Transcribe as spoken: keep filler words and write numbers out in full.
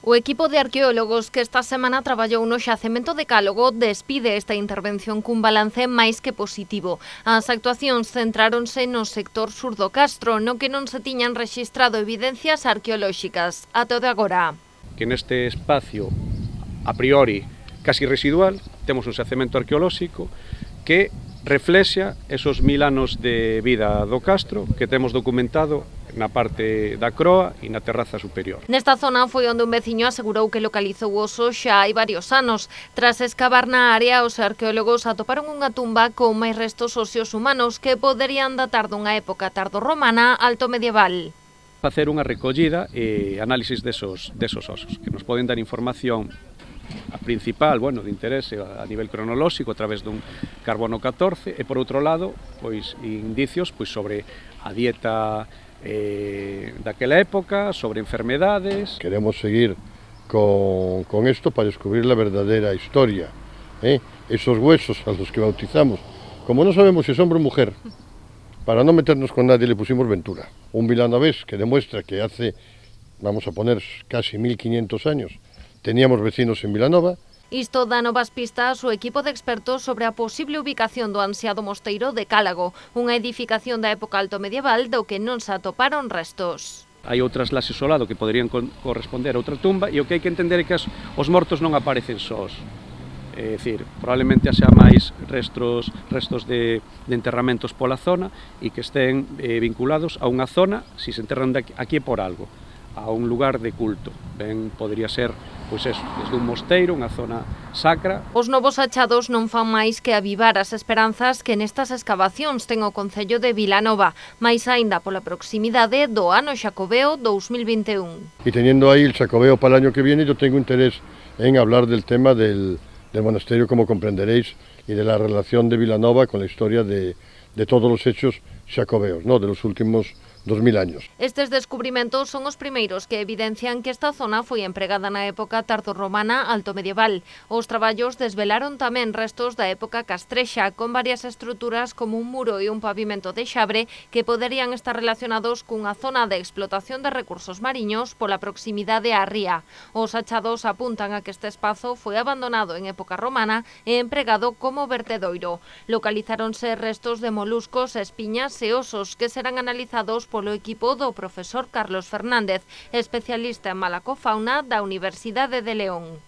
O equipo de arqueólogos que esta semana traballou no xacemento de Cálogo despide esta intervención cun balance máis que positivo. As actuacións centráronse no sector sur do Castro, no que non se tiñan rexistrado evidencias arqueolóxicas. Ata o de agora. Que neste espacio, a priori, casi residual, temos un xacemento arqueolóxico que reflexa esos mil anos de vida do Castro que temos documentado na parte da croa e na terraza superior. Nesta zona foi onde un veciño asegurou que localizou o oso xa hai varios anos. Tras escavar na área, os arqueólogos atoparon unha tumba con máis restos óseos humanos que poderían datar dunha época tardorromana alto medieval. Facer unha recollida e análisis desos, desos osos, que nos poden dar información a principal, bueno, de interese a nivel cronolóxico a través dun carbono catorce e por outro lado, pois indicios pois sobre a dieta eh, daquela época, sobre enfermedades. Queremos seguir con, con esto para descubrir la verdadera historia, ¿eh? Esos huesos a los que bautizamos, como no sabemos si es hombre o mujer, para no meternos con nadie le pusimos Ventura, un vilanovés que demuestra que hace, vamos a poner, casi mil quinientos años, teníamos vecinos en Vilanova. Isto dá novas pistas o equipo de expertos sobre a posible ubicación do ansiado mosteiro de Cálago, unha edificación da época alto medieval do que non se atoparon restos. Hai outras lases ao lado que poderían corresponder a outra tumba e o que hai que entender é que os mortos non aparecen sós. É dicir, probablemente xa máis restos, restos de, de enterramentos pola zona e que estén eh, vinculados a unha zona, si se enterran de aquí, aquí é por algo, a un lugar de culto. Ben, podería ser, pois eso, desde un mosteiro, unha zona sacra. Os novos achados non fan máis que avivar as esperanzas que nestas escavacións ten o Concello de Vilanova, máis aínda pola proximidade do ano xacobeo dous mil vinte e un. Y teniendo ahí el xacobeo para el año que viene, yo tengo interés en hablar del tema del, del monasterio, como comprenderéis, y de la relación de Vilanova con la historia de, de todos los hechos xacobeos, ¿no?, de los últimos dos mil años. Estes descubrimentos son os primeiros que evidencian que esta zona foi empregada na época tardorromana alto medieval. Os traballos desvelaron tamén restos da época castrexa, con varias estruturas como un muro e un pavimento de xabre que poderían estar relacionados cunha zona de explotación de recursos mariños pola proximidade á ría. Os achados apuntan a que este espazo foi abandonado en época romana e empregado como vertedoiro. Localizáronse restos de moluscos, espiñas e osos que serán analizados por polo equipo do profesor Carlos Fernández, especialista en malacofauna da Universidade de León.